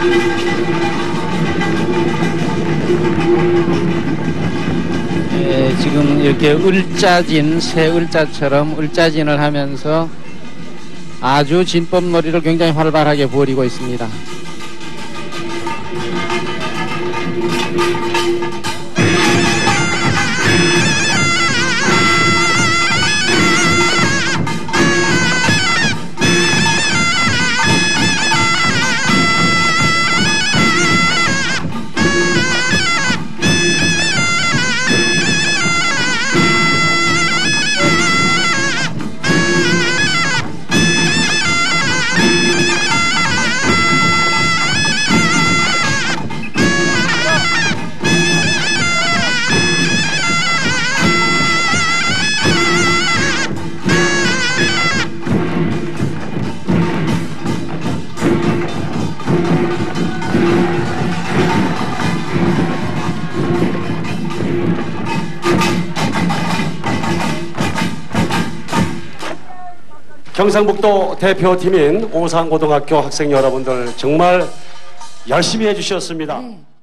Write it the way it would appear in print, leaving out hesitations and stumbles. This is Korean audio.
지금 이렇게 을자진, 새 을자처럼 을자진을 하면서 아주 진법놀이를 굉장히 활발하게 벌이고 있습니다. 경상북도 대표팀인 오산고등학교 학생 여러분들 정말 열심히 해주셨습니다. 네.